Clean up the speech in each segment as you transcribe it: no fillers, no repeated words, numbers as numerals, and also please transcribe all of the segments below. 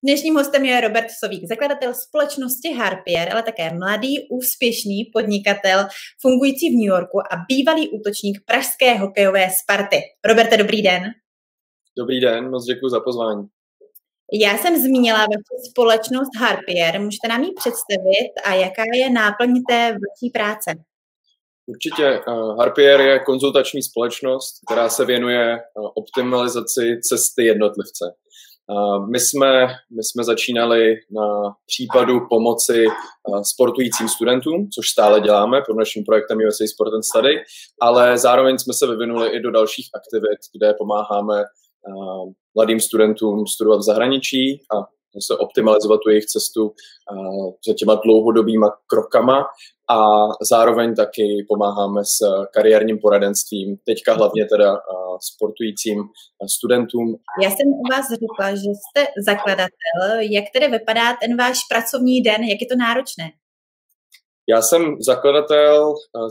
Dnešním hostem je Robert Sovík, zakladatel společnosti Harpier, ale také mladý, úspěšný podnikatel, fungující v New Yorku a bývalý útočník pražské hokejové Sparty. Roberte, dobrý den. Dobrý den, moc děkuji za pozvání. Já jsem zmínila vaši společnost Harpier. Můžete nám ji představit a jaká je náplň té vaší práce? Určitě. Harpier je konzultační společnost, která se věnuje optimalizaci cesty jednotlivce. My jsme začínali na případu pomoci sportujícím studentům, což stále děláme pod naším projektem USA Sport and Study, ale zároveň jsme se vyvinuli i do dalších aktivit, kde pomáháme mladým studentům studovat v zahraničí a se optimalizovat tu jejich cestu za těma dlouhodobýma krokama a zároveň taky pomáháme s kariérním poradenstvím, teďka hlavně teda sportujícím studentům. Já jsem u vás řekla, že jste zakladatel. Jak tedy vypadá ten váš pracovní den, jak je to náročné? Já jsem zakladatel,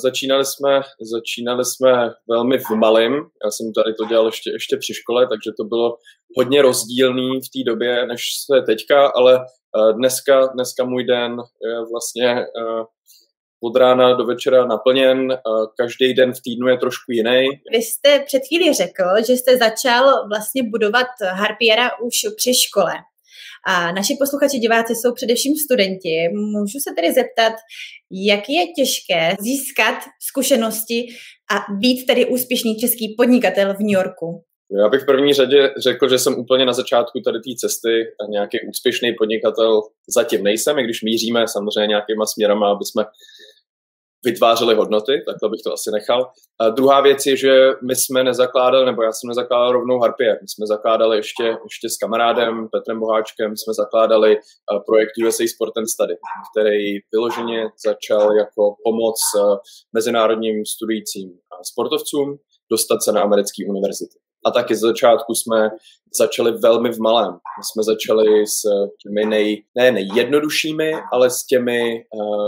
začínali jsme velmi v malém. Já jsem tady to dělal ještě při škole, takže to bylo hodně rozdílný v té době, než se teďka, ale dneska můj den je vlastně od rána do večera naplněn, každý den v týdnu je trošku jiný. Vy jste před chvílí řekl, že jste začal vlastně budovat Harpiera už při škole. A naši posluchači, diváci jsou především studenti. Můžu se tedy zeptat, jak je těžké získat zkušenosti a být tedy úspěšný český podnikatel v New Yorku? Já bych v první řadě řekl, že jsem úplně na začátku tady té cesty a nějaký úspěšný podnikatel zatím nejsem, i když míříme samozřejmě nějakýma směrama, aby jsme vytvářeli hodnoty, takhle bych to asi nechal. A druhá věc je, že my jsme nezakládali, nebo já jsem nezakládal rovnou Harpier. My jsme zakládali ještě s kamarádem Petrem Boháčkem, jsme zakládali projekt USA Sport and Study, který vyloženě začal jako pomoc mezinárodním studujícím sportovcům dostat se na americké univerzity. A taky z začátku jsme začali velmi v malém. My jsme začali s těmi nejjednoduššími, ale s těmi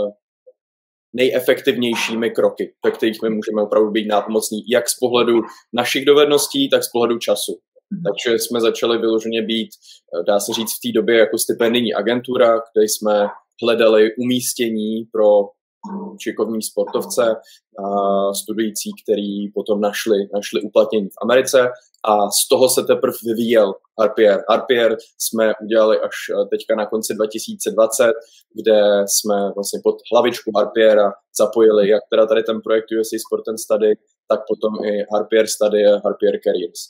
nejefektivnějšími kroky, ve kterých my můžeme opravdu být nápomocní, jak z pohledu našich dovedností, tak z pohledu času. Takže jsme začali vyloženě být, dá se říct, v té době jako stipendijní agentura, kde jsme hledali umístění pro šikovní sportovce, studující, který potom našli uplatnění v Americe a z toho se teprve vyvíjel Harpier. Harpier jsme udělali až teďka na konci 2020, kde jsme vlastně pod hlavičku Harpiera zapojili jak teda tady ten projekt USA Sport and Study, tak potom i Harpier Study a Harpier Careers.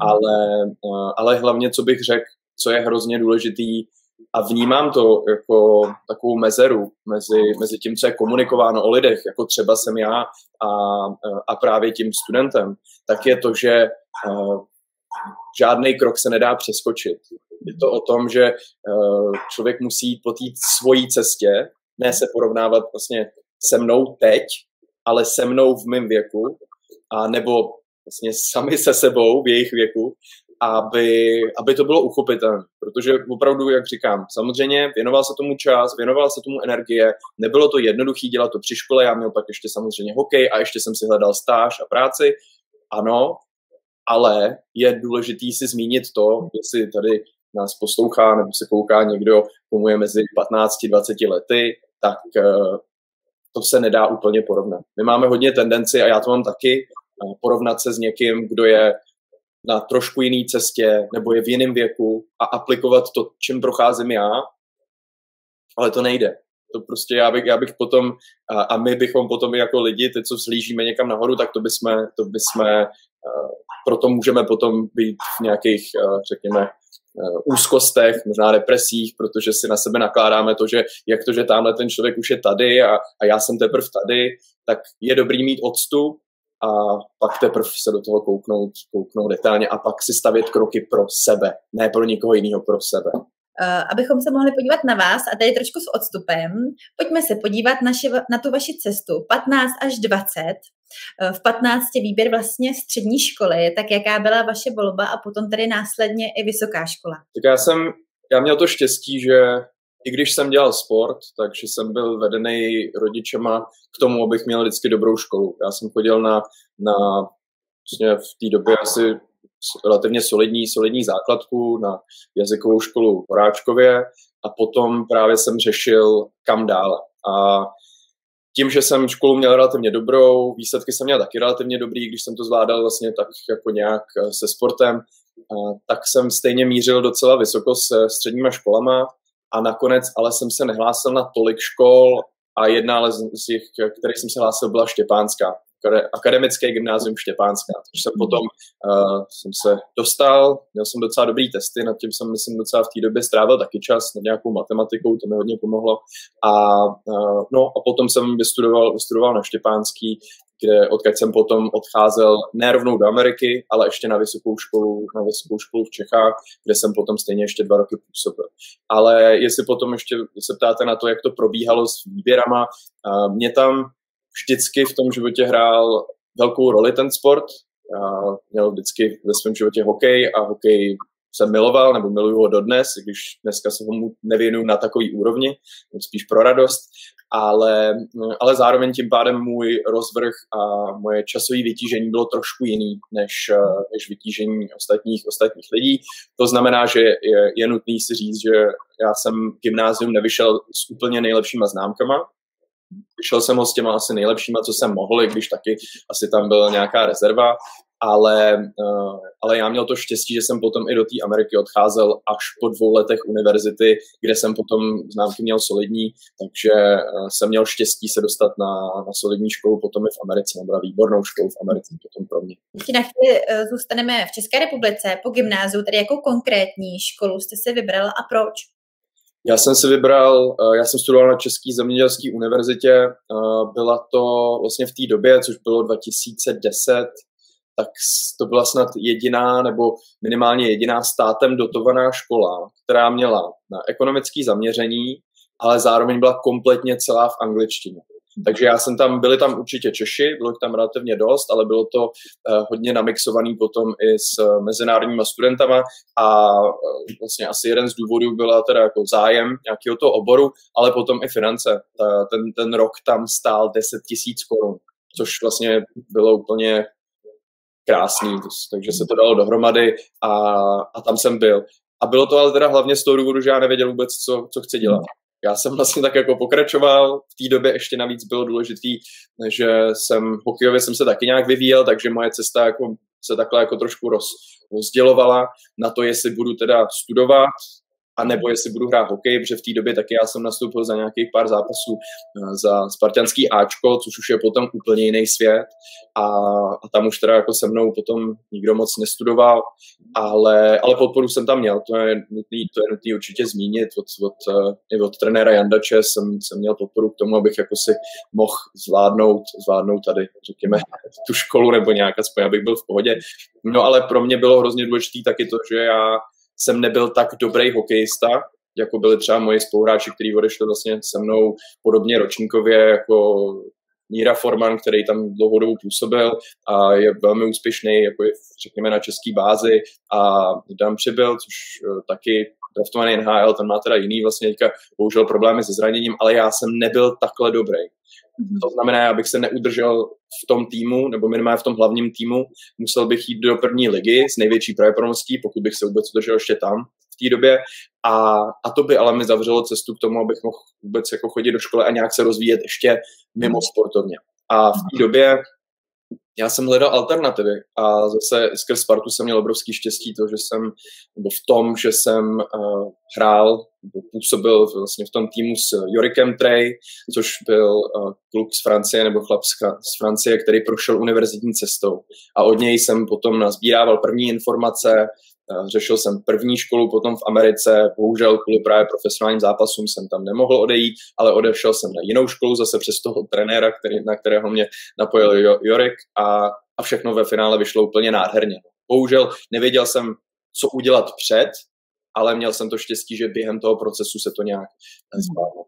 Ale hlavně, co bych řekl, co je hrozně důležitý, a vnímám to jako takovou mezeru mezi tím, co je komunikováno o lidech, jako třeba jsem já a právě tím studentem, tak je to, že žádný krok se nedá přeskočit. Je to o tom, že člověk musí jít po té svojí cestě, ne se porovnávat vlastně se mnou teď, ale se mnou v mém věku, a nebo vlastně sami se sebou v jejich věku, aby to bylo uchopitelné. Protože opravdu, jak říkám, samozřejmě věnoval se tomu čas, věnoval se tomu energie, nebylo to jednoduché dělat to při škole, já měl pak ještě samozřejmě hokej a ještě jsem si hledal stáž a práci, ano, ale je důležitý si zmínit to, jestli tady nás poslouchá nebo se kouká někdo, komu je mezi 15-20 lety, tak to se nedá úplně porovnat. My máme hodně tendenci, a já to mám taky, porovnat se s někým, kdo je na trošku jiný cestě nebo je v jiném věku a aplikovat to, čím procházím já, ale to nejde. To prostě já bych potom, a my bychom potom jako lidi, ty, co vzhlížíme někam nahoru, tak to bychom proto můžeme potom být v nějakých, řekněme, úzkostech, možná depresích, protože si na sebe nakládáme to, že jak to, že tamhle ten člověk už je tady a já jsem teprve tady, tak je dobrý mít odstup a pak teprve se do toho kouknout detailně a pak si stavět kroky pro sebe, ne pro nikoho jiného, pro sebe. Abychom se mohli podívat na vás a tady trošku s odstupem, pojďme se podívat na tu vaši cestu 15 až 20. V 15 výběr vlastně střední školy, tak jaká byla vaše volba a potom tady následně i vysoká škola? Tak já měl to štěstí, že i když jsem dělal sport, takže jsem byl vedený rodičema k tomu, abych měl vždycky dobrou školu. Já jsem chodil na v té době asi relativně solidní základku na jazykovou školu v Horáčkově a potom právě jsem řešil, kam dále. A tím, že jsem školu měl relativně dobrou, výsledky jsem měl taky relativně dobrý, když jsem to zvládal vlastně tak jako nějak se sportem, tak jsem stejně mířil docela vysoko se středníma školama a nakonec ale jsem se nehlásil na tolik škol a jedna ale z těch, kterých jsem se hlásil, byla Štěpánská. Akademické gymnázium Štěpánská. Takže jsem potom jsem se dostal, měl jsem docela dobrý testy, nad tím jsem, myslím, docela v té době strávil taky čas nad nějakou matematikou, to mi hodně pomohlo. A potom jsem vystudoval na Štěpánský, odkud jsem potom odcházel ne rovnou do Ameriky, ale ještě na vysokou školu v Čechách, kde jsem potom stejně ještě 2 roky působil. Ale jestli potom ještě se ptáte na to, jak to probíhalo s výběrama, mě tam vždycky v tom životě hrál velkou roli ten sport. Já měl vždycky ve svém životě hokej a hokej jsem miloval, nebo miluju ho dodnes, i když dneska se ho nevěnuju na takový úrovni, spíš pro radost, ale zároveň tím pádem můj rozvrh a moje časové vytížení bylo trošku jiný než vytížení ostatních lidí. To znamená, že je nutný si říct, že já jsem gymnázium nevyšel s úplně nejlepšíma známkama. Vyšel jsem ho s těma asi nejlepšíma, co jsem mohl, i když taky asi tam byla nějaká rezerva, ale já měl to štěstí, že jsem potom i do té Ameriky odcházel až po 2 letech univerzity, kde jsem potom známky měl solidní, takže jsem měl štěstí se dostat na solidní školu potom i v Americe, nebo na výbornou školu v Americe potom pro mě. Ještě na chvíli zůstaneme v České republice po gymnáziu, tedy jakou konkrétní školu jste si vybral a proč? Já jsem studoval na České zemědělské univerzitě, byla to vlastně v té době, což bylo 2010, tak to byla snad jediná nebo minimálně jediná státem dotovaná škola, která měla na ekonomické zaměření, ale zároveň byla kompletně celá v angličtině. Takže byli tam určitě Češi, bylo tam relativně dost, ale bylo to hodně namixovaný potom i s mezinárodníma studentama a vlastně asi jeden z důvodů byla teda jako zájem nějakého toho oboru, ale potom i finance. Ten rok tam stál 10 000 korun, což vlastně bylo úplně krásný, takže se to dalo dohromady a tam jsem byl. A bylo to ale teda hlavně z toho důvodu, že já nevěděl vůbec, co chci dělat. Já jsem vlastně tak jako pokračoval, v té době ještě navíc bylo důležitý, že hokejově jsem se taky nějak vyvíjel, takže moje cesta jako se takhle jako trošku rozdělovala na to, jestli budu teda studovat, anebo jestli budu hrát hokej, protože v té době taky já jsem nastoupil za nějakých pár zápasů za spartanský Ačko, což už je potom úplně jiný svět a tam už teda jako se mnou potom nikdo moc nestudoval, ale podporu jsem tam měl, to je nutný určitě zmínit, od trenéra Jandače jsem měl podporu k tomu, abych jako si mohl zvládnout tady, řekněme, tu školu nebo nějak aspoň, abych byl v pohodě. No ale pro mě bylo hrozně důležité taky to, že já jsem nebyl tak dobrý hokejista, jako byli třeba moji spoluhráči, kteří odešli vlastně se mnou podobně ročníkově, jako Míra Forman, který tam dlouhodobou působil a je velmi úspěšný, jako je, řekněme, na české bázi, a Dan Přibyl, což taky draftovaný NHL, ten má teda jiný vlastně teďka bohužel problémy se zraněním, ale já jsem nebyl takhle dobrý. To znamená, abych se neudržel v tom týmu, nebo minimálně v tom hlavním týmu, musel bych jít do první ligy s největší pravděpodobností, pokud bych se vůbec udržel ještě tam v té době. A to by ale mi zavřelo cestu k tomu, abych mohl vůbec jako chodit do školy a nějak se rozvíjet ještě mimo sportovně. A v té době já jsem hledal alternativy a zase skrz Spartu jsem měl obrovský štěstí že jsem hrál, působil vlastně v tom týmu s Jorikem Trey, což byl kluk z Francie nebo chlap z Francie, který prošel univerzitní cestou. A od něj jsem potom nazbírával první informace, řešil jsem první školu potom v Americe, bohužel kvůli právě profesionálním zápasům jsem tam nemohl odejít, ale odešel jsem na jinou školu zase přes toho trenéra, na kterého mě napojil Jorik a všechno ve finále vyšlo úplně nádherně. Bohužel nevěděl jsem, co udělat před, ale měl jsem to štěstí, že během toho procesu se to nějak zvládlo.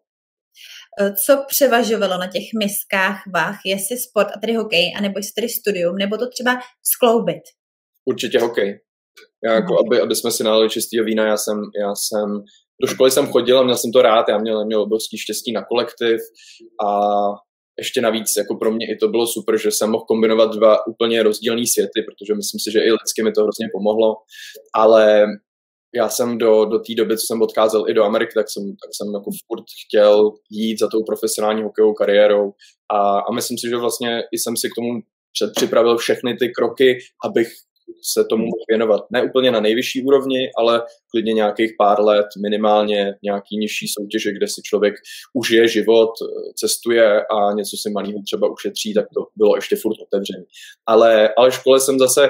Co převažovalo na těch miskách vah, jestli sport a tedy hokej, anebo jestli tedy studium, nebo to třeba skloubit? Určitě hokej. Aby jsme si nalili čistýho vína, já jsem do školy jsem chodil a měl jsem to rád, já měl obrovský štěstí na kolektiv a ještě navíc jako pro mě i to bylo super, že jsem mohl kombinovat dva úplně rozdílný světy, protože myslím si, že i lidsky mi to hrozně pomohlo, ale já jsem do té doby, co jsem odcházel i do Ameriky, tak jsem jako furt chtěl jít za tou profesionální hokejovou kariérou a myslím si, že vlastně i jsem si k tomu předpřipravil všechny ty kroky, abych se tomu mohl věnovat. Ne úplně na nejvyšší úrovni, ale klidně nějakých pár let, minimálně nějaký nižší soutěže, kde si člověk užije život, cestuje a něco si malýho třeba ušetří, tak to bylo ještě furt otevřené. Ale škole jsem zase,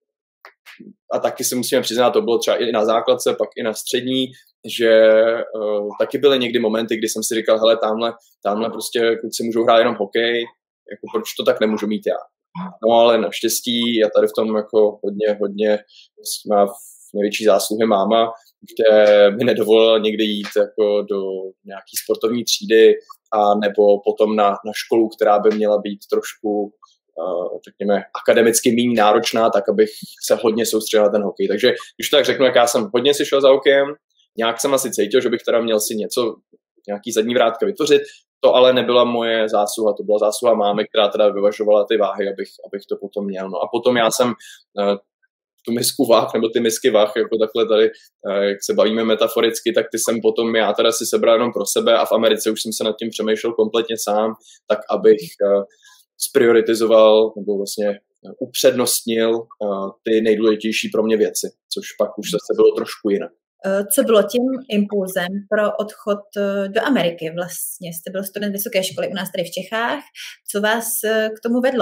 a taky si musíme přiznat, to bylo třeba i na základce, pak i na střední, že taky byly někdy momenty, kdy jsem si říkal, hele, tamhle prostě kluci můžou hrát jenom hokej, jako proč to tak nemůžu mít já. No ale naštěstí já tady v tom jako hodně má největší zásluhy máma, kde mi nedovolila někdy jít jako do nějaký sportovní třídy a nebo potom na školu, která by měla být trošku řekněme, akademicky méně náročná, tak abych se hodně soustředil na ten hokej. Takže když tak řeknu, jak já jsem hodně si šel za hokejem, nějak jsem asi cítil, že bych teda měl si nějaký zadní vrátka vytvořit, to ale nebyla moje zásluha, to byla zásluha mámy, která teda vyvažovala ty váhy, abych to potom měl. No a potom já jsem tu misku vah, nebo ty misky vah, jako takhle tady, jak se bavíme metaforicky, tak ty jsem potom já teda si sebral jenom pro sebe a v Americe už jsem se nad tím přemýšlel kompletně sám, tak abych sprioritizoval nebo vlastně upřednostnil ty nejdůležitější pro mě věci, což pak už zase bylo trošku jinak. Co bylo tím impulzem pro odchod do Ameriky vlastně? Jste byl student vysoké školy u nás tady v Čechách. Co vás k tomu vedlo?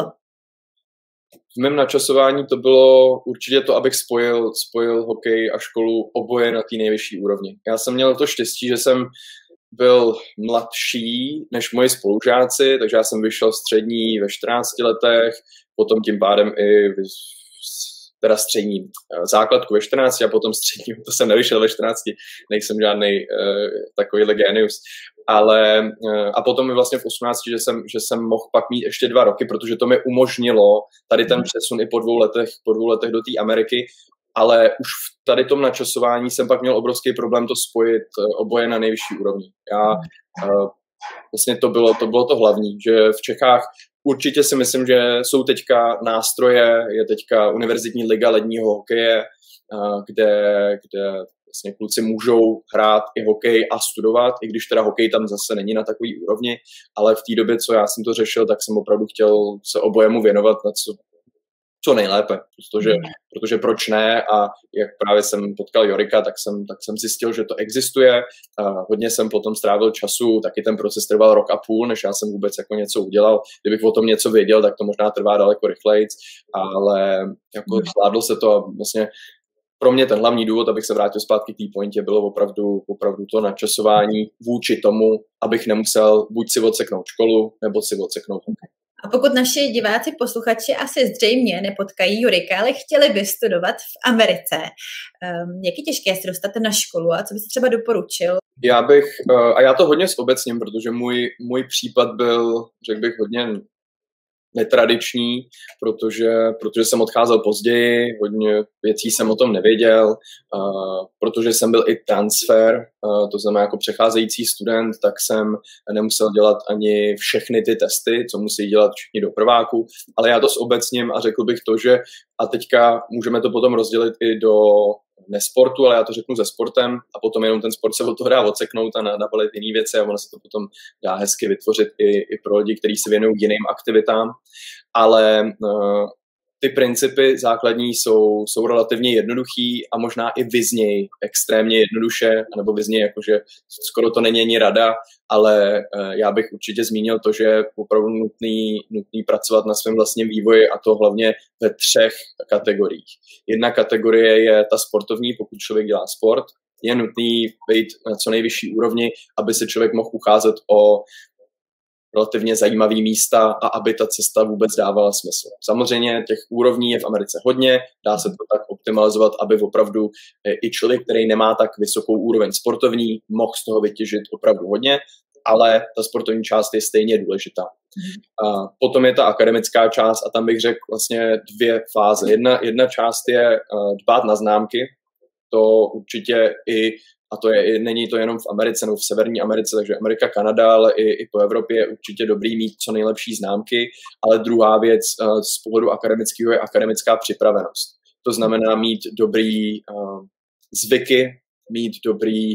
V mém načasování to bylo určitě to, abych spojil hokej a školu oboje na té nejvyšší úrovni. Já jsem měl to štěstí, že jsem byl mladší než moji spolužáci, takže já jsem vyšel střední ve 14 letech, potom tím pádem i teda střední základku ve 14 a potom střední, to jsem nevyšel ve 14, nejsem žádný takovýhle genius, ale a potom mi vlastně v 18, že jsem mohl pak mít ještě 2 roky, protože to mi umožnilo tady ten přesun i po dvou letech do té Ameriky, ale už v tady tom načasování jsem pak měl obrovský problém to spojit oboje na nejvyšší úrovni. Vlastně to bylo to hlavní, že v Čechách určitě si myslím, že jsou teďka nástroje, je teďka univerzitní liga ledního hokeje, kde vlastně kluci můžou hrát i hokej a studovat, i když teda hokej tam zase není na takový úrovni, ale v té době, co já jsem to řešil, tak jsem opravdu chtěl se obojemu věnovat na co nejlépe, protože proč ne, a jak právě jsem potkal Jorika, tak jsem zjistil, že to existuje. Hodně jsem potom strávil času, taky ten proces trval 1,5 roku, než já jsem vůbec jako něco udělal. Kdybych o tom něco věděl, tak to možná trvá daleko rychleji, ale jako zvládlo se to a vlastně pro mě ten hlavní důvod, abych se vrátil zpátky k té pointě, bylo opravdu to načasování vůči tomu, abych nemusel buď si odseknout školu, nebo si odseknout hokej. A pokud naši diváci, posluchači asi zřejmě nepotkají Jurika, ale chtěli by studovat v Americe, jak je těžké se dostat na školu a co byste třeba doporučil? Já to hodně zobecním, protože můj případ byl, řekl bych, hodně netradiční, protože jsem odcházel později, hodně věcí jsem o tom nevěděl, protože jsem byl i transfer, to znamená jako přecházející student, tak jsem nemusel dělat ani všechny ty testy, co musí dělat všichni do prváku, ale já to zobecním a řekl bych to, že a teďka můžeme to potom rozdělit i do nesportu, ale já to řeknu se sportem a potom jenom ten sport se od toho dá odseknout a nabalit jiné věci a ono se to potom dá hezky vytvořit i pro lidi, kteří se věnují jiným aktivitám, ale ty principy základní jsou relativně jednoduchý a možná i vyznějí extrémně jednoduše, anebo vyznějí jakože skoro to není ani rada, ale já bych určitě zmínil to, že je opravdu nutný pracovat na svém vlastním vývoji a to hlavně ve 3 kategoriích. Jedna kategorie je ta sportovní, pokud člověk dělá sport, je nutný být na co nejvyšší úrovni, aby se člověk mohl ucházet o relativně zajímavý místa a aby ta cesta vůbec dávala smysl. Samozřejmě těch úrovní je v Americe hodně, dá se to tak optimalizovat, aby opravdu i člověk, který nemá tak vysokou úroveň sportovní, mohl z toho vytěžit opravdu hodně, ale ta sportovní část je stejně důležitá. A potom je ta akademická část a tam bych řekl vlastně 2 fáze. Jedna část je dbát na známky, to určitě i A není to jenom v Americe nebo v Severní Americe, takže Amerika, Kanada, ale i po Evropě je určitě dobrý mít co nejlepší známky, ale druhá věc z pohledu akademického je akademická připravenost. To znamená mít dobrý zvyky, mít dobrý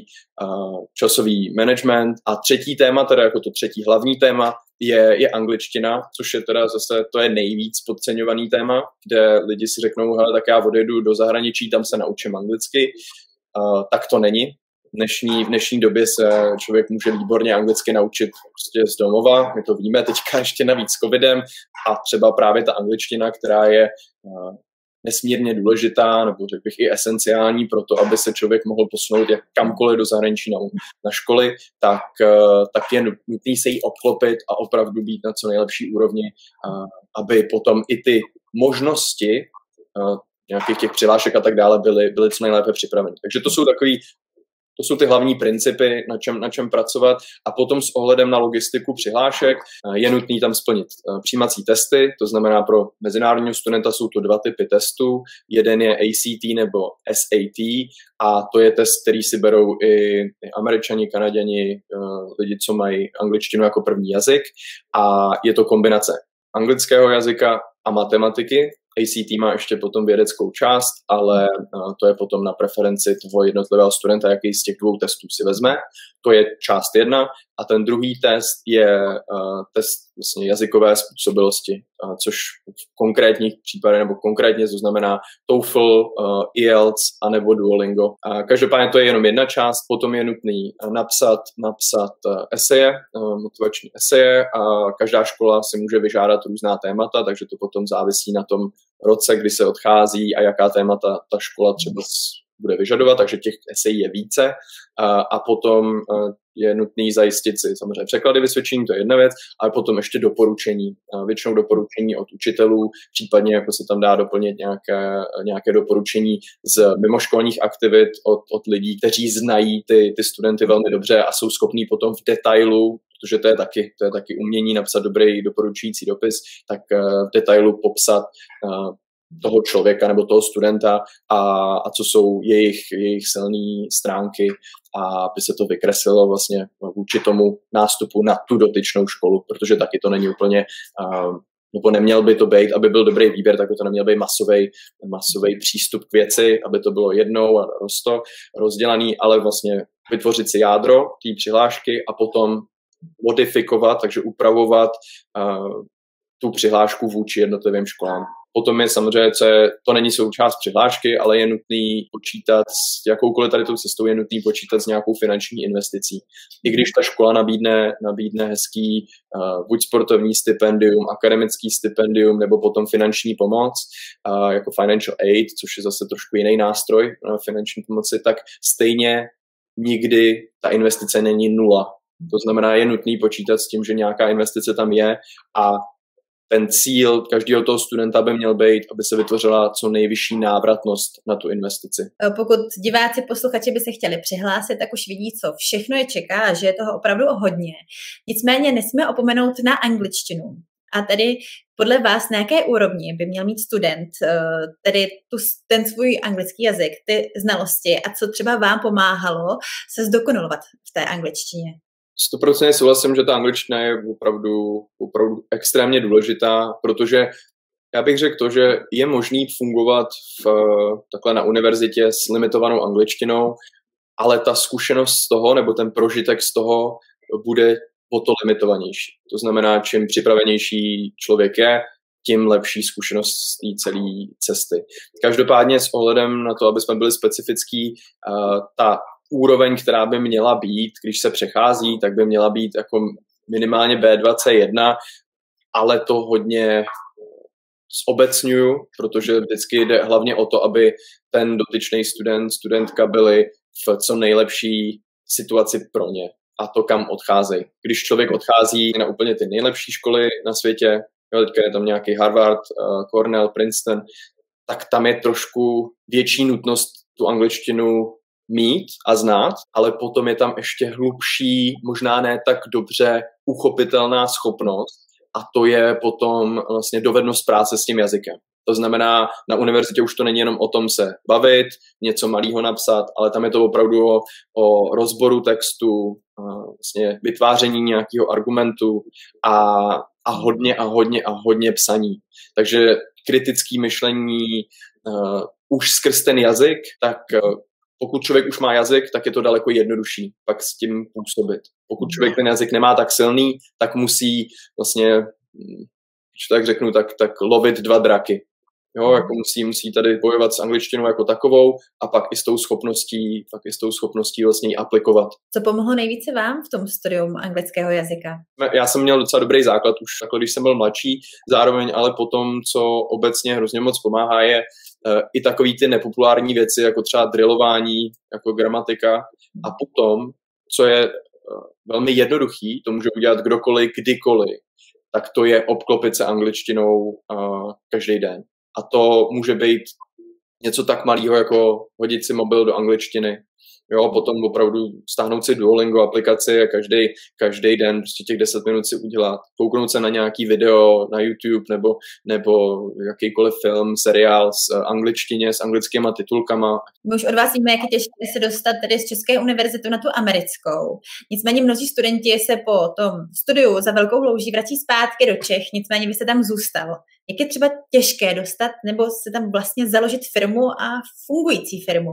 časový management. A třetí téma, teda jako to třetí hlavní téma, je angličtina, což je teda zase, to je nejvíc podceňovaný téma, kde lidi si řeknou, hele, tak já odjedu do zahraničí, tam se naučím anglicky. Tak to není. V dnešní době se člověk může výborně anglicky naučit prostě z domova, my to víme, teďka ještě navíc s covidem a třeba právě ta angličtina, která je nesmírně důležitá, nebo řekl bych i esenciální pro to, aby se člověk mohl posunout kamkoliv do zahraničí na školy, tak je nutný se jí obklopit a opravdu být na co nejlepší úrovni, aby potom i ty možnosti nějakých těch přihlášek a tak dále byly co nejlépe připraveny. Takže to jsou ty hlavní principy, na čem pracovat, a potom s ohledem na logistiku přihlášek je nutný tam splnit přijímací testy, to znamená pro mezinárodního studenta jsou to 2 typy testů, jeden je ACT nebo SAT a to je test, který si berou i Američani, Kanaděni, lidi, co mají angličtinu jako první jazyk, a je to kombinace anglického jazyka a matematiky. ACT má ještě potom vědeckou část, ale to je potom na preferenci toho jednotlivého studenta, jaký z těch 2 testů si vezme. To je část 1 a ten druhý test je test vlastně jazykové způsobilosti, což v konkrétních případech nebo konkrétně to znamená TOEFL, IELTS a nebo Duolingo. Každopádně to je jenom jedna část, potom je nutný napsat eseje, motivační eseje, a každá škola si může vyžádat různá témata, takže to potom závisí na tom roce, kdy se odchází a jaká témata ta škola třeba bude vyžadovat, takže těch esejí je více a potom je nutný zajistit si samozřejmě překlady, vysvědčení, to je jedna věc, ale potom ještě doporučení, většinou doporučení od učitelů, případně jako se tam dá doplnit nějaké doporučení z mimoškolních aktivit od lidí, kteří znají ty studenty velmi dobře a jsou schopní potom v detailu, protože to je taky umění napsat dobrý doporučující dopis, tak v detailu popsat toho člověka nebo toho studenta a co jsou jejich silné stránky, a aby se to vykreslilo vlastně vůči tomu nástupu na tu dotyčnou školu, protože taky to není úplně, nebo neměl by to být, aby byl dobrý výběr, tak by to neměl být masový přístup k věci, aby to bylo jednou a rozdělaný, ale vlastně vytvořit si jádro té přihlášky a potom modifikovat, takže upravovat tu přihlášku vůči jednotlivým školám. Potom je samozřejmě, to není součást přihlášky, ale je nutný počítat s jakoukoliv tady tou cestou, je nutný počítat s nějakou finanční investicí. I když ta škola nabídne hezký buď sportovní stipendium, akademický stipendium, nebo potom finanční pomoc, jako financial aid, což je zase trošku jiný nástroj finanční pomoci, tak stejně nikdy ta investice není nula. To znamená, je nutný počítat s tím, že nějaká investice tam je, a ten cíl každého toho studenta by měl být, aby se vytvořila co nejvyšší návratnost na tu investici. Pokud diváci, posluchači by se chtěli přihlásit, tak už vidí, co všechno je čeká a že je toho opravdu hodně. Nicméně nesmíme opomenout na angličtinu. A tedy podle vás na jaké úrovni by měl mít student tedy ten svůj anglický jazyk, ty znalosti, a co třeba vám pomáhalo se zdokonalovat v té angličtině? 100% souhlasím, že ta angličtina je opravdu extrémně důležitá, protože já bych řekl to, že je možný fungovat takhle na univerzitě s limitovanou angličtinou, ale ta zkušenost z toho, nebo ten prožitek z toho bude o to limitovanější. To znamená, čím připravenější člověk je, tím lepší zkušenost z té celé cesty. Každopádně s ohledem na to, aby jsme byli specifický, ta úroveň, která by měla být, když se přechází, tak by měla být jako minimálně B2C1, ale to hodně zobecňuju, protože vždycky jde hlavně o to, aby ten dotyčný studentka byli v co nejlepší situaci pro ně a to, kam odcházejí. Když člověk odchází na úplně ty nejlepší školy na světě, teďka je tam nějaký Harvard, Cornell, Princeton, tak tam je trošku větší nutnost tu angličtinu mít a znát, ale potom je tam ještě hlubší, možná ne tak dobře uchopitelná schopnost, a to je potom vlastně dovednost práce s tím jazykem. To znamená, na univerzitě už to není jenom o tom se bavit, něco malého napsat, ale tam je to opravdu o rozboru textu, vlastně vytváření nějakého argumentu a hodně psaní. Takže kritické myšlení už skrz ten jazyk, tak pokud člověk už má jazyk, tak je to daleko jednodušší pak s tím působit. Pokud člověk ten jazyk nemá tak silný, tak musí vlastně, když tak řeknu, tak lovit dva draky. Jo, jako musí tady bojovat s angličtinou jako takovou a pak i s tou schopností vlastně ji aplikovat. Co pomohlo nejvíce vám v tom studium anglického jazyka? Já jsem měl docela dobrý základ už takhle, když jsem byl mladší, zároveň ale potom, co obecně hrozně moc pomáhá, je i takový ty nepopulární věci, jako třeba drillování, jako gramatika a potom, co je velmi jednoduchý, to může udělat kdokoliv, kdykoliv, tak to je obklopit se angličtinou každý den. A to může být něco tak malého, jako hodit si mobil do angličtiny. Jo, potom opravdu stáhnout si Duolingo aplikaci a každý den prostě těch 10 minut si udělat. Kouknout se na nějaký video na YouTube nebo jakýkoliv film, seriál s angličtině, s anglickýma titulkama. My už od vás víme, jak je těžké se dostat tedy z České univerzity na tu americkou. Nicméně mnozí studenti se po tom studiu za velkou louží vrací zpátky do Čech, nicméně vy jste tam zůstal. Jak je třeba těžké dostat nebo se tam vlastně založit firmu a fungující firmu?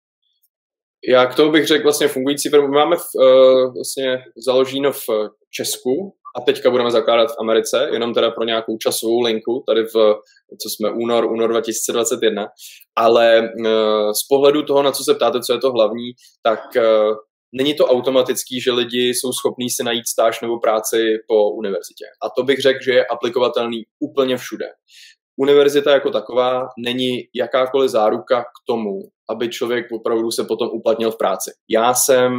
Já k tomu bych řekl vlastně fungující firmu. Máme vlastně založeno v Česku a teďka budeme zakládat v Americe, jenom teda pro nějakou časovou linku, tady co jsme únor 2021, ale z pohledu toho, na co se ptáte, co je to hlavní, tak není to automatický, že lidi jsou schopní si najít stáž nebo práci po univerzitě. A to bych řekl, že je aplikovatelný úplně všude. Univerzita jako taková není jakákoliv záruka k tomu, aby člověk opravdu se potom uplatnil v práci. Já jsem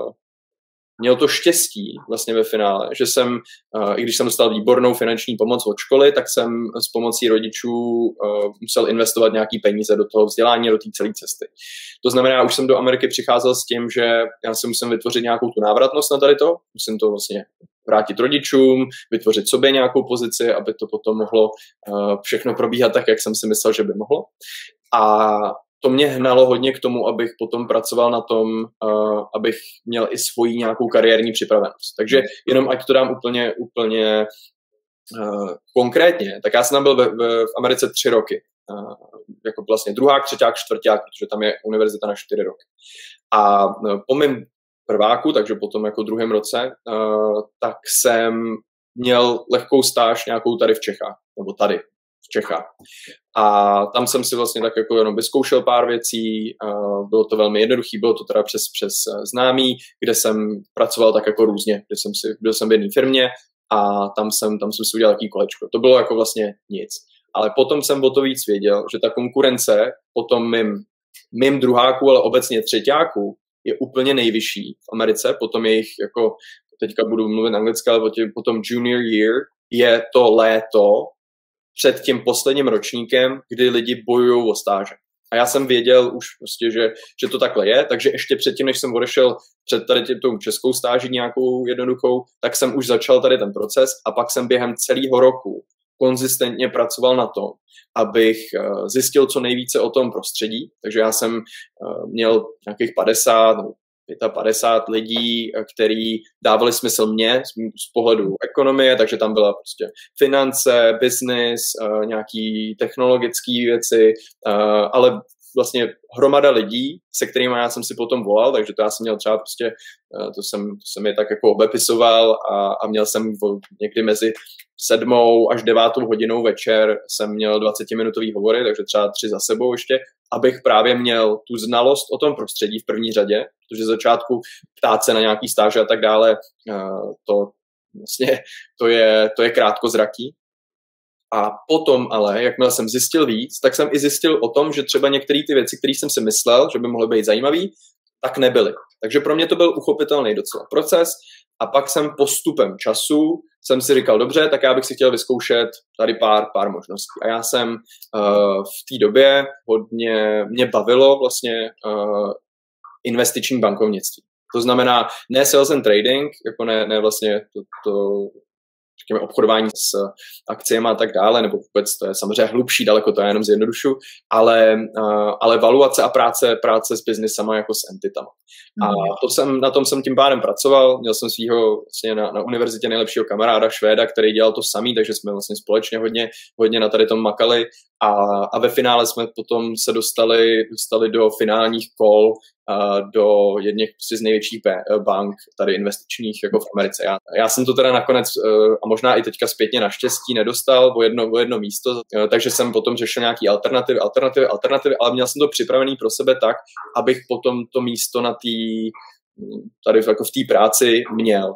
měl to štěstí vlastně ve finále, že jsem, i když jsem dostal výbornou finanční pomoc od školy, tak jsem s pomocí rodičů musel investovat nějaký peníze do toho vzdělání, do té celé cesty. To znamená, já už jsem do Ameriky přicházel s tím, že já si musím vytvořit nějakou tu návratnost na tady to, musím to vlastně vrátit rodičům, vytvořit sobě nějakou pozici, aby to potom mohlo všechno probíhat tak, jak jsem si myslel, že by mohlo. A to mě hnalo hodně k tomu, abych potom pracoval na tom, abych měl i svoji nějakou kariérní připravenost. Takže jenom ať to dám úplně konkrétně, tak já jsem tam byl v Americe 3 roky. Jako vlastně druhák, třeťák, čtvrťák, protože tam je univerzita na 4 roky. A po mém prváku, takže potom jako druhém roce, tak jsem měl lehkou stáž nějakou tady v Čechách, nebo tady v Čechách. A tam jsem si vlastně tak jako jenom vyzkoušel pár věcí, bylo to velmi jednoduché, bylo to teda přes známý, kde jsem pracoval tak jako různě, byl jsem v jedné firmě a tam jsem si udělal takové kolečko. To bylo jako vlastně nic. Ale potom jsem o to víc věděl, že ta konkurence po tom mým druháku, ale obecně třeťáku je úplně nejvyšší v Americe, potom jejich, jako teďka budu mluvit anglicky, ale potom junior year je to léto před tím posledním ročníkem, kdy lidi bojují o stáže. A já jsem věděl už prostě, že to takhle je, takže ještě předtím, než jsem odešel před tady tou českou stáží nějakou jednoduchou, tak jsem už začal tady ten proces a pak jsem během celého roku konzistentně pracoval na tom, abych zjistil co nejvíce o tom prostředí. Takže já jsem měl nějakých 55 lidí, který dávali smysl mně z pohledu ekonomie, takže tam byla prostě finance, business, nějaký technologické věci, ale vlastně hromada lidí, se kterými já jsem si potom volal, takže to já jsem měl třeba prostě, to jsem je tak jako obepisoval a měl jsem někdy mezi 7. až 9. hodinou večer jsem měl 20-minutový hovory, takže třeba 3 za sebou ještě, abych právě měl tu znalost o tom prostředí v první řadě, protože z začátku ptát se na nějaký stáže a tak dále, to je krátkozraký. A potom ale, jakmile jsem zjistil víc, tak jsem i zjistil o tom, že třeba některé ty věci, které jsem si myslel, že by mohly být zajímavý, tak nebyly. Takže pro mě to byl uchopitelný docela proces a pak jsem postupem času jsem si říkal, dobře, tak já bych si chtěl vyzkoušet tady pár možností. A já jsem v té době mě bavilo vlastně investiční bankovnictví. To znamená ne sales and trading, jako ne vlastně to řekněme, obchodování s akciemi a tak dále, nebo vůbec to je samozřejmě hlubší, daleko to já jenom zjednodušu, ale valuace a práce s biznisama jako s entitama. A na tom jsem tím pádem pracoval, měl jsem svýho vlastně na univerzitě nejlepšího kamaráda Švéda, který dělal to samý, takže jsme vlastně společně hodně na tady tom makali a ve finále jsme potom se dostali do finálních kol do jedných z největších bank tady investičních jako v Americe. Já jsem to teda nakonec a možná i teďka zpětně naštěstí nedostal o jedno místo, takže jsem potom řešil nějaký alternativy, ale měl jsem to připravený pro sebe tak, abych potom to místo tady jako v té práci měl.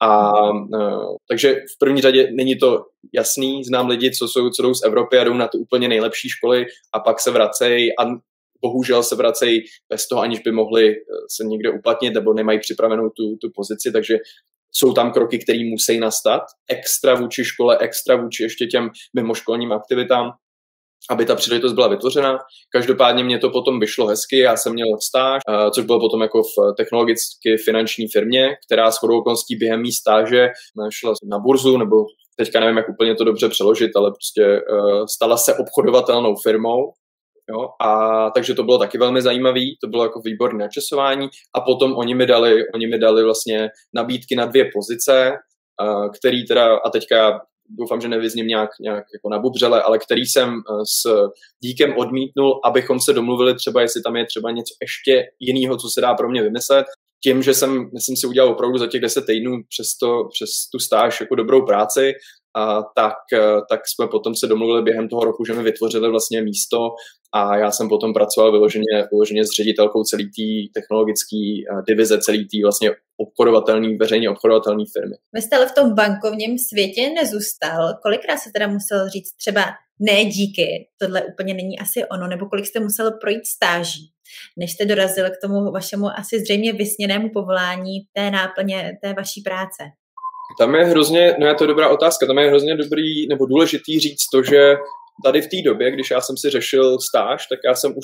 Takže v první řadě není to jasný, znám lidi, co jdou z Evropy a jdou na ty úplně nejlepší školy a pak se vracejí a bohužel se vracejí bez toho, aniž by mohli se někde uplatnit nebo nemají připravenou tu pozici, takže jsou tam kroky, které musí nastat, extra vůči škole, extra vůči ještě těm mimoškolním aktivitám, aby ta příležitost byla vytvořena. Každopádně mě to potom vyšlo hezky, já jsem měl stáž, což bylo potom jako v technologicky finanční firmě, která shodou okolností během mý stáže šla na burzu, nebo teďka nevím, jak úplně to dobře přeložit, ale prostě stala se obchodovatelnou firmou. Jo, a takže to bylo taky velmi zajímavý, to bylo jako výborné načasování a potom oni mi dali vlastně nabídky na 2 pozice, který teda, a teďka doufám, že nevyzním nějak jako nabubřele, ale který jsem s díkem odmítnul, abychom se domluvili třeba, jestli tam je třeba něco ještě jiného, co se dá pro mě vymyslet. Tím, že jsem si udělal opravdu za těch 10 týdnů přes tu stáž jako dobrou práci, tak jsme potom se domluvili během toho roku, že mi vytvořili vlastně místo a já jsem potom pracoval vyloženě s ředitelkou celé té technologické divize, celé té vlastně veřejně obchodovatelné firmy. Vy jste ale v tom bankovním světě nezůstal. Kolikrát se teda musel říct třeba ne díky, tohle úplně není asi ono, nebo kolik jste musel projít stáží, než jste dorazil k tomu vašemu asi zřejmě vysněnému povolání té náplně té vaší práce? Tam je hrozně, to je dobrá otázka, tam je hrozně dobrý nebo důležitý říct to, že tady v té době, když já jsem si řešil stáž, tak já jsem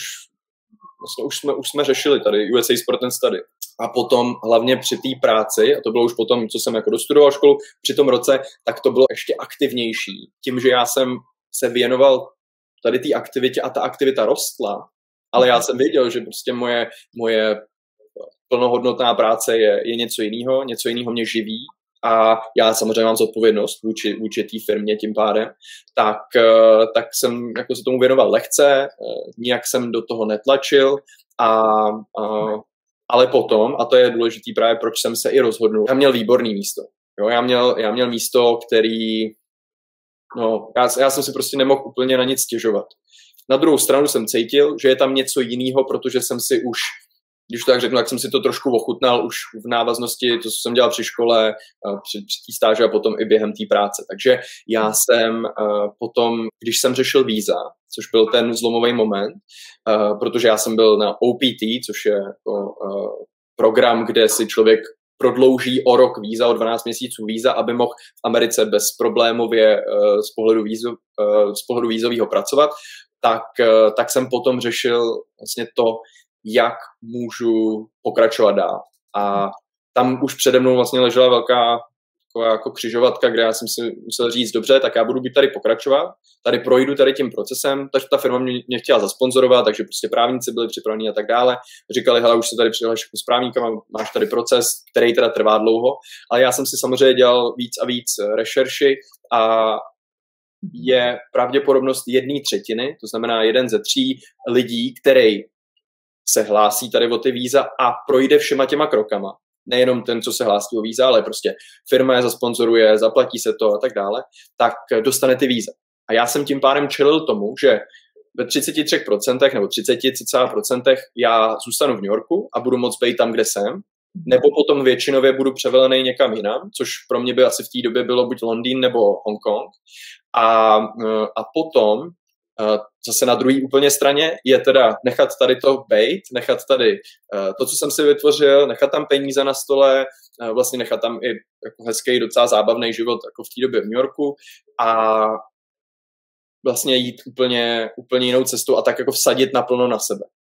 už jsme řešili tady USA Sport and Study. A potom hlavně při té práci, a to bylo už potom, co jsem jako dostudoval školu, při tom roce, tak to bylo ještě aktivnější. Tím, že já jsem se věnoval tady té aktivitě a ta aktivita rostla, ale já jsem věděl, že prostě moje plnohodnotná práce je něco jiného mě živí. A já samozřejmě mám zodpovědnost vůči té firmě tím pádem, tak jsem jako se tomu věnoval lehce, nijak jsem do toho netlačil, ale potom, a to je důležitý právě, proč jsem se i rozhodnul, já měl výborný místo. Jo, já měl místo, který, já jsem si prostě nemohl úplně na nic stěžovat. Na druhou stranu jsem cítil, že je tam něco jiného, protože jsem si už, když to tak řeknu, tak jsem si to trošku ochutnal už v návaznosti, to, co jsem dělal při škole, při té stáži a potom i během té práce. Takže já jsem potom, když jsem řešil víza, což byl ten zlomový moment, protože já jsem byl na OPT, což je jako program, kde si člověk prodlouží o rok víza, o 12 měsíců víza, aby mohl v Americe bezproblémově z pohledu vízového pracovat, tak jsem potom řešil vlastně to, jak můžu pokračovat dál. A tam už přede mnou vlastně ležela velká jako křižovatka, kde já jsem si musel říct, dobře, tak já budu být tady pokračovat, tady projdu tady tím procesem, takže ta firma mě chtěla zasponzorovat, takže prostě právníci byli připraveni a tak dále. Říkali, hele, už se tady přihlaš jako s právníkama, máš tady proces, který teda trvá dlouho, ale já jsem si samozřejmě dělal víc a víc rešerši a je pravděpodobnost 1/3, to znamená 1 ze 3 lidí, který se hlásí tady o ty víza a projde všema těma krokama. Nejenom ten, co se hlásí o víza, ale prostě firma je zasponzoruje, zaplatí se to a tak dále, tak dostane ty víza. A já jsem tím pádem čelil tomu, že ve 33% nebo 30% já zůstanu v New Yorku a budu moct být tam, kde jsem, nebo potom většinově budu převelený někam jinam, což pro mě by asi v té době bylo buď Londýn nebo Hongkong. A potom zase na druhé úplně straně je teda nechat tady to bejt, nechat tady to, co jsem si vytvořil, nechat tam peníze na stole, vlastně nechat tam i jako hezký, docela zábavný život jako v té době v New Yorku a vlastně jít úplně jinou cestou a tak jako vsadit naplno na sebe.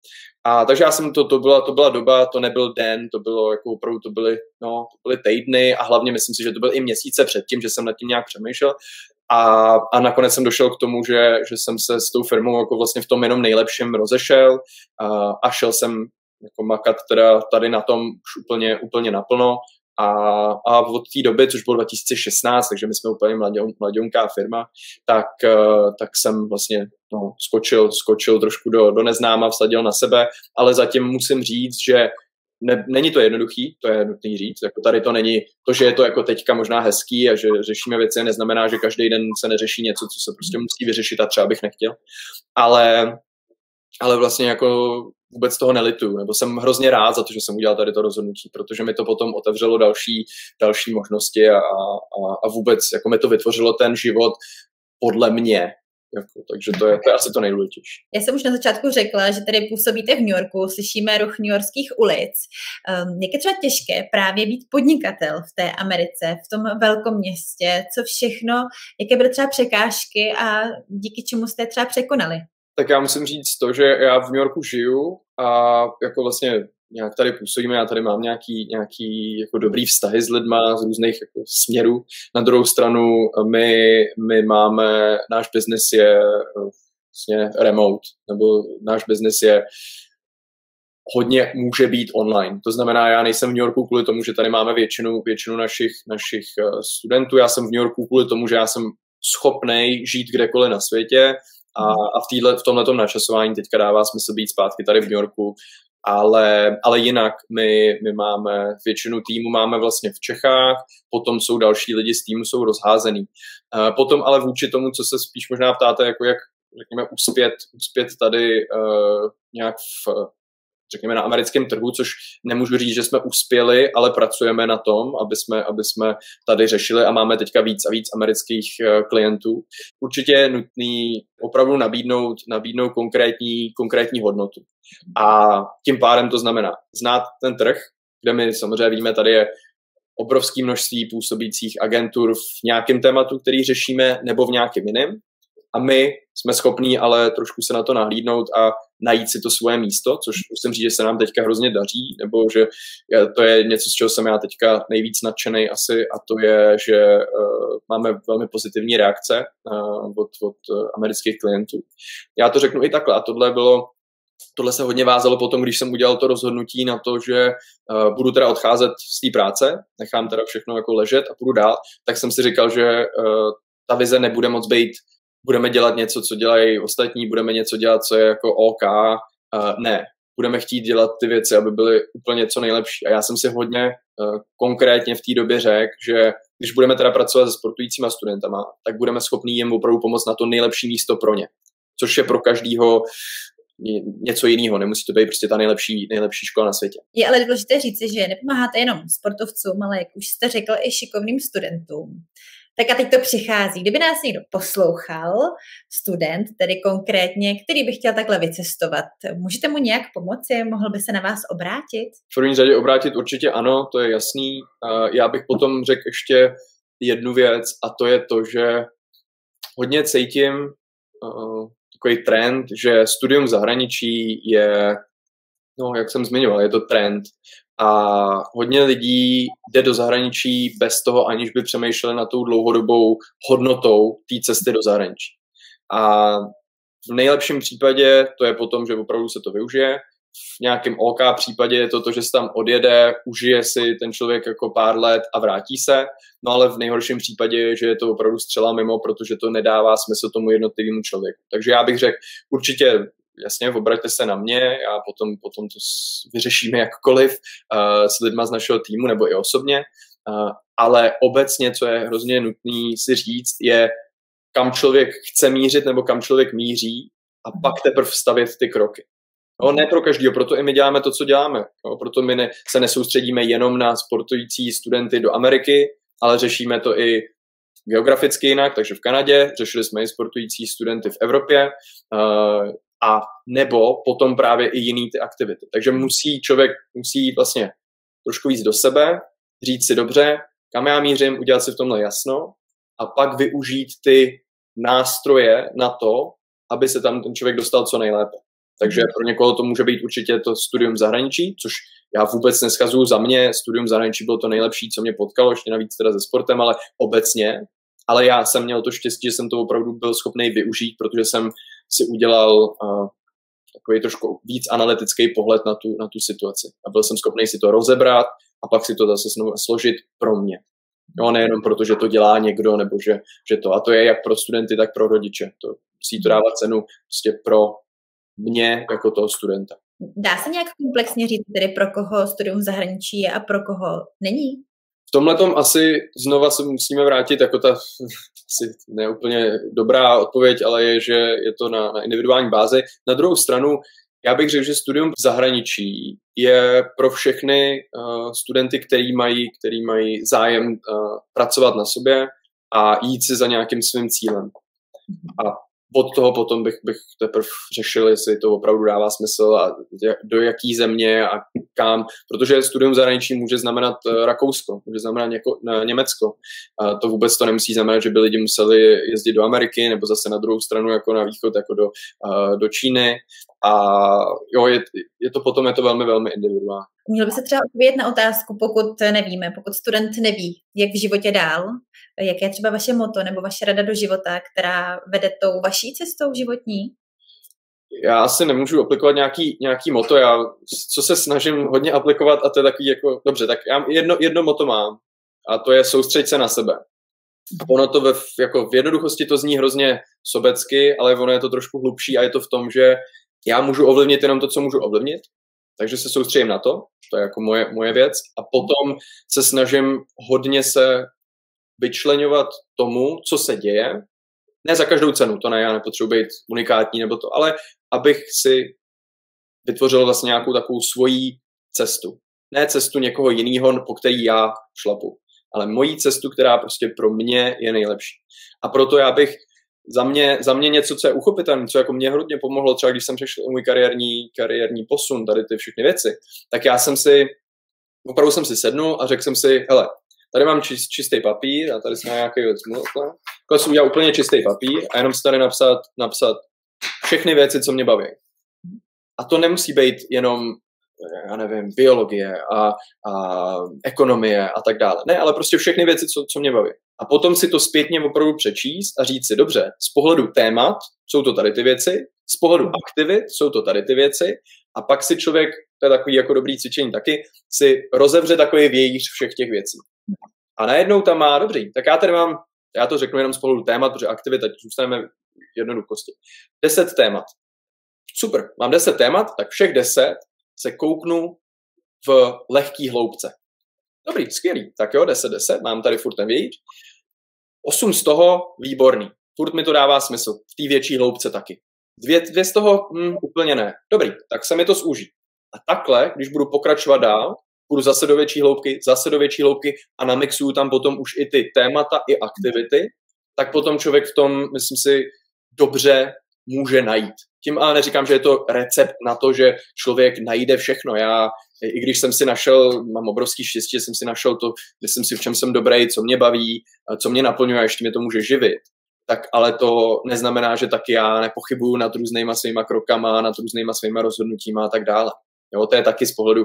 A takže já jsem to byla doba, to nebyl den, to bylo jako opravdu, to byly týdny a hlavně myslím si, že to byly i měsíce předtím, že jsem nad tím nějak přemýšlel. A nakonec jsem došel k tomu, že jsem se s tou firmou jako vlastně v tom jenom nejlepším rozešel a šel jsem jako makat teda tady na tom už úplně naplno a od té doby, což bylo 2016, takže my jsme úplně mladionká firma, tak jsem vlastně skočil trošku do neznáma, vsadil na sebe, ale zatím musím říct, že není to jednoduchý, to je nutný říct, jako tady to není, to, že je to jako teďka možná hezký a že řešíme věci, neznamená, že každý den se neřeší něco, co se prostě musí vyřešit a třeba bych nechtěl, ale vlastně jako vůbec toho nelituju, nebo jsem hrozně rád za to, že jsem udělal tady to rozhodnutí, protože mi to potom otevřelo další možnosti a vůbec jako mi to vytvořilo ten život podle mě. Jako, takže to je asi to nejdůležitější. Já jsem už na začátku řekla, že tady působíte v New Yorku, slyšíme ruch newyorských ulic. Jak je třeba těžké právě být podnikatel v té Americe, v tom velkom městě, co všechno, jaké byly třeba překážky a díky čemu jste třeba překonali? Tak já musím říct to, že já v New Yorku žiju a jako vlastně nějak tady působíme, já tady mám nějaký jako dobrý vztahy s lidma z různých jako směrů. Na druhou stranu my máme, náš biznis je vlastně remote, nebo náš biznis je hodně může být online. To znamená, já nejsem v New Yorku kvůli tomu, že tady máme většinu našich studentů. Já jsem v New Yorku kvůli tomu, že já jsem schopnej žít kdekoliv na světě a v tomhletom načasování teďka dává smysl být zpátky tady v New Yorku. Ale jinak my máme většinu týmu máme vlastně v Čechách, potom jsou další lidi z týmu, jsou rozházený. Potom ale vůči tomu, co se spíš možná ptáte, jako jak řekněme uspět tady nějak řekněme na americkém trhu, což nemůžu říct, že jsme uspěli, ale pracujeme na tom, aby jsme tady řešili a máme teďka víc a víc amerických klientů. Určitě je nutný opravdu nabídnout konkrétní hodnotu. A tím pádem to znamená znát ten trh, kde my samozřejmě víme, tady je obrovské množství působících agentur v nějakém tématu, který řešíme, nebo v nějakém jiném. A my jsme schopní ale trošku se na to nahlídnout a najít si to svoje místo, což musím říct, že se nám teďka hrozně daří, nebo že to je něco, z čeho jsem já teďka nejvíc nadšenej asi, a to je, že máme velmi pozitivní reakce od amerických klientů. Já to řeknu i takhle, a tohle se hodně vázalo potom, když jsem udělal to rozhodnutí na to, že budu teda odcházet z té práce, nechám teda všechno jako ležet a půjdu dál, tak jsem si říkal, že ta vize nebude moc být budeme dělat něco, co dělají ostatní, budeme něco dělat, co je jako OK. Ne, budeme chtít dělat ty věci, aby byly úplně co nejlepší. A já jsem si hodně konkrétně v té době řekl, že když budeme teda pracovat se sportujícíma studentama, tak budeme schopní jim opravdu pomoct na to nejlepší místo pro ně. Což je pro každýho něco jiného. Nemusí to být prostě ta nejlepší škola na světě. Je ale důležité říci, že nepomáháte jenom sportovcům, ale jak už jste řekl, i šikovným studentům. Tak a teď to přichází. Kdyby nás někdo poslouchal, student, tedy konkrétně, který by chtěl takhle vycestovat, můžete mu nějak pomoci? Mohl by se na vás obrátit? V první řadě obrátit určitě ano, to je jasný. Já bych potom řekl ještě jednu věc, a to je to, že hodně cítím takový trend, že studium v zahraničí je, jak jsem zmiňoval, je to trend. A hodně lidí jde do zahraničí bez toho, aniž by přemýšleli na tou dlouhodobou hodnotou té cesty do zahraničí. A v nejlepším případě to je potom, že opravdu se to využije. V nějakém OK případě je to, že se tam odjede, užije si ten člověk jako pár let a vrátí se. No ale v nejhorším případě je, že je to opravdu střela mimo, protože to nedává smysl tomu jednotlivému člověku. Takže já bych řekl, určitě jasně, obraťte se na mě, já potom to vyřešíme jakkoliv s lidma z našeho týmu nebo i osobně, ale obecně, co je hrozně nutný si říct, je, kam člověk chce mířit nebo kam člověk míří a pak teprve stavět ty kroky. No, ne pro každého, proto i my děláme to, co děláme. No, proto my se nesoustředíme jenom na sportující studenty do Ameriky, ale řešíme to i geograficky jinak, takže v Kanadě, řešili jsme i sportující studenty v Evropě, a nebo potom právě i jiný ty aktivity. Takže člověk musí jít vlastně trošku víc do sebe, říct si dobře, kam já mířím, udělat si v tomhle jasno a pak využít ty nástroje na to, aby se tam ten člověk dostal co nejlépe. Takže pro někoho to může být určitě to studium v zahraničí, což já vůbec neschazuju za mě. Studium v zahraničí bylo to nejlepší, co mě potkalo, ještě navíc teda se sportem, ale obecně. Ale já jsem měl to štěstí, že jsem to opravdu byl schopný využít, protože jsem si udělal takový trošku víc analytický pohled na tu situaci. A byl jsem schopný si to rozebrat a pak si to zase složit pro mě. No, nejenom proto, že to dělá někdo, nebo že to. A to je jak pro studenty, tak pro rodiče. To musí to dávat cenu prostě pro mě jako toho studenta. Dá se nějak komplexně říct tedy, pro koho studium v zahraničí je a pro koho není? V tomhletom asi znova se musíme vrátit, jako ta asi neúplně dobrá odpověď, ale je, že je to na individuální bázi. Na druhou stranu, já bych řekl, že studium v zahraničí je pro všechny studenty, který mají zájem pracovat na sobě a jít si za nějakým svým cílem. A od toho potom bych teprve řešil, jestli to opravdu dává smysl a do jaký země a kam, protože studium v zahraničí může znamenat Rakousko, může znamenat Německo. A to vůbec to nemusí znamenat, že by lidi museli jezdit do Ameriky nebo zase na druhou stranu jako na východ, jako do Číny. A jo, je to velmi, velmi individuální. Měl by se třeba odpovědět na otázku, pokud student neví, jak v životě dál, jaké je třeba vaše motto nebo vaše rada do života, která vede tou vaší cestou životní? Já asi nemůžu aplikovat nějaký motto, co se snažím hodně aplikovat a to je takový jako, dobře, tak já jedno motto mám a to je soustřeď se na sebe. Ono to v jednoduchosti to zní hrozně sobecky, ale ono je to trošku hlubší a je to v tom, že já můžu ovlivnit jenom to, co můžu ovlivnit, takže se soustředím na to je jako moje věc a potom se snažím hodně se vyčleňovat tomu, co se děje, ne za každou cenu, to ne, já nepotřebuji být unikátní nebo to, ale abych si vytvořil vlastně nějakou takovou svoji cestu. Ne cestu někoho jiného, po který já šlapu, ale moji cestu, která prostě pro mě je nejlepší. A proto já bych za mě něco, co je uchopitelné, co jako mě hodně pomohlo, třeba když jsem řešil můj kariérní posun, tady ty všechny věci, tak já jsem opravdu jsem si sednul a řekl jsem si, hele, tady mám čistý papír a tady jsme nějaký věc takhle jsem udělal úplně čistý papír a jenom si tady napsat všechny věci, co mě baví. A to nemusí být jenom, já nevím, biologie a ekonomie a tak dále. Ne, ale prostě všechny věci, co mě baví. A potom si to zpětně opravdu přečíst a říct si, dobře, z pohledu témat jsou to tady ty věci, z pohledu aktivit jsou to tady ty věci a pak si člověk, to je takový jako dobrý cvičení taky, si rozevře takový vějíř všech těch věcí. A najednou tam má, dobrý, tak já to řeknu jenom z pohledu témat, protože aktivita, zůstaneme v jednoduchosti. 10 témat. Super, mám 10 témat, tak všech 10 se kouknu v lehký hloubce. Dobrý, skvělý. Tak jo, 10, mám tady furt ten vějíř. 8 z toho výborný. Furt mi to dává smysl. V té větší hloubce taky. 2 z toho úplně ne. Dobrý, tak se mi to zúží. A takhle, když budu pokračovat dál, budu zase do větší hloubky a namixuju tam potom už i ty témata, i aktivity, tak potom člověk v tom, myslím si, dobře může najít. Tím ale neříkám, že je to recept na to, že člověk najde všechno. I když jsem si našel, mám obrovský štěstí, že jsem si našel to, myslím si, v čem jsem dobrý, co mě baví, co mě naplňuje a ještě mě to může živit, tak ale to neznamená, že taky já nepochybuju nad různýma svýma krokama, nad různýma svýma rozhodnutíma a tak dále. Jo, to je taky z pohledu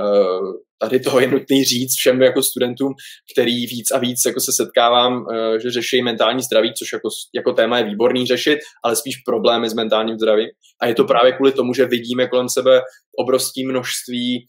tady toho je nutný říct všem jako studentům, který víc a víc jako se setkávám, že řeší mentální zdraví, což jako téma je výborný řešit, ale spíš problémy s mentálním zdravím. A je to právě kvůli tomu, že vidíme kolem sebe obrovské množství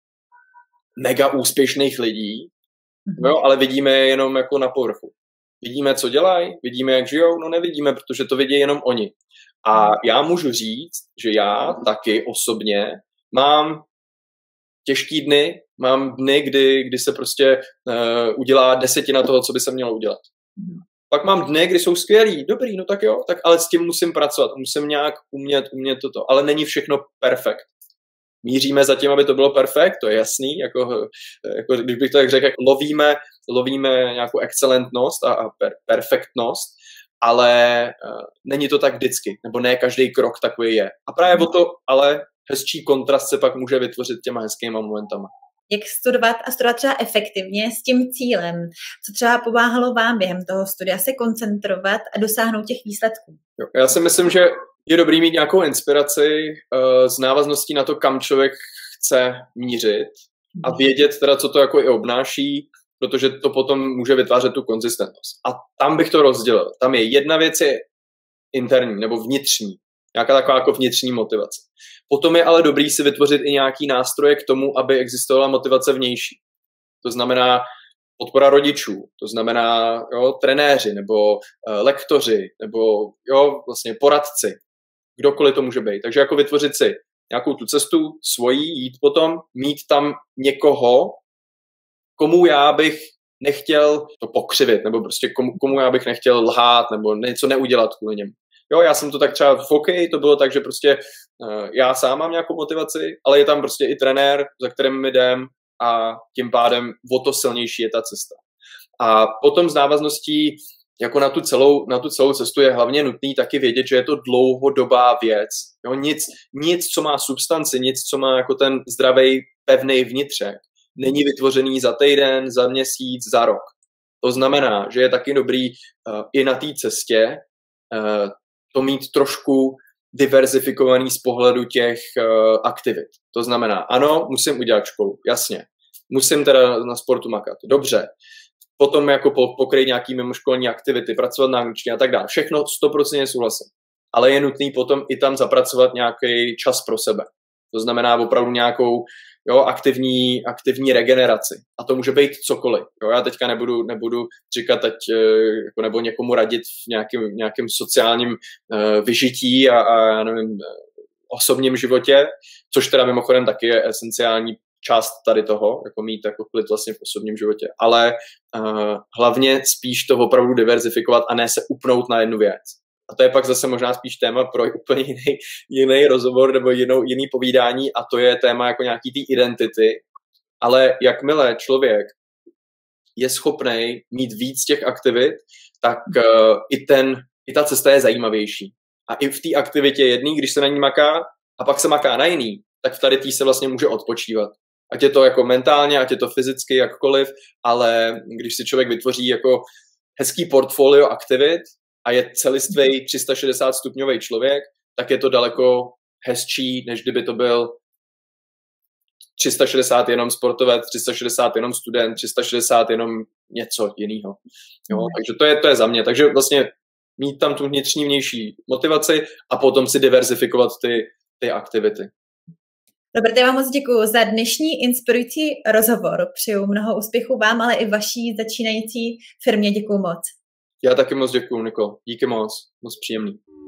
mega úspěšných lidí, jo, ale vidíme je jenom jako na povrchu. Vidíme, co dělají, vidíme, jak žijou, no nevidíme, protože to vidí jenom oni. A já můžu říct, že já taky osobně mám těžký dny, mám dny, kdy se prostě udělá 10% toho, co by se mělo udělat. Pak mám dny, kdy jsou skvělý, dobrý, no tak jo, tak ale s tím musím pracovat, musím nějak umět toto, ale není všechno perfekt. Míříme za tím, aby to bylo perfekt, to je jasný, jako když bych to tak řekl, lovíme nějakou excelentnost a perfektnost, ale není to tak vždycky, nebo ne každý krok takový je. A právě o to, ale hezčí kontrast se pak může vytvořit těma hezkýma momentama. Jak studovat a studovat třeba efektivně s tím cílem? Co třeba pomáhalo vám během toho studia se koncentrovat a dosáhnout těch výsledků? Jo, já si myslím, že Je dobrý mít nějakou inspiraci z návazností na to, kam člověk chce mířit a vědět teda, co to jako i obnáší, protože to potom může vytvářet tu konzistentnost. A tam bych to rozdělil. Tam je jedna věc je interní nebo vnitřní. Nějaká taková jako vnitřní motivace. Potom je ale dobrý si vytvořit i nějaký nástroje k tomu, aby existovala motivace vnější. To znamená podpora rodičů, to znamená trenéři nebo lektoři nebo vlastně poradci. Kdokoliv to může být. Takže jako vytvořit si nějakou tu cestu svojí, jít potom, mít tam někoho, komu já bych nechtěl to pokřivit, nebo prostě komu já bych nechtěl lhát, nebo něco neudělat kvůli němu. Jo, já jsem to tak třeba v hokeji, to bylo tak, že prostě já sám mám nějakou motivaci, ale je tam prostě i trenér, za kterým jdem a tím pádem o to silnější je ta cesta. A potom z návazností jako na tu celou cestu je hlavně nutný taky vědět, že je to dlouhodobá věc. Jo, nic, co má substanci, nic, co má jako ten zdravý, pevný vnitřek, není vytvořený za týden, za měsíc, za rok. To znamená, že je taky dobrý i na té cestě to mít trošku diverzifikovaný z pohledu těch aktivit. To znamená, ano, musím udělat školu, jasně. Musím teda na sportu makat, dobře. Potom jako pokryt nějaký mimoškolní aktivity, pracovat na angličtině a tak dále. Všechno 100% souhlasím. Ale je nutný potom i tam zapracovat nějaký čas pro sebe. To znamená opravdu nějakou aktivní regeneraci. A to může být cokoliv. Jo? Já teďka nebudu říkat teď, jako, nebo někomu radit v nějakém sociálním vyžití a nevím, osobním životě, což teda mimochodem taky je esenciální část tady toho, jako mít jako klid vlastně v osobním životě. Ale hlavně spíš to opravdu diverzifikovat a ne se upnout na jednu věc. A to je pak zase možná spíš téma pro úplně jiný rozhovor nebo jiný povídání a to je téma jako nějaký té identity. Ale jakmile člověk je schopný mít víc těch aktivit, tak i ta cesta je zajímavější. A i v té aktivitě jedný, když se na ní maká a pak se maká na jiný, tak v tady tý se vlastně může odpočívat. Ať je to jako mentálně, ať je to fyzicky, jakkoliv, ale když si člověk vytvoří jako hezký portfolio aktivit a je celistvý 360 stupňový člověk, tak je to daleko hezčí, než kdyby to byl 360 jenom sportovec, 360 jenom student, 360 jenom něco jiného. Takže to je za mě. Takže vlastně mít tam tu vnitřní vnější motivaci a potom si diverzifikovat ty aktivity. Roberte, já vám moc děkuji za dnešní inspirující rozhovor. Přeju mnoho úspěchů vám, ale i vaší začínající firmě. Děkuji moc. Já taky moc děkuji, Niko. Díky moc. Moc příjemný.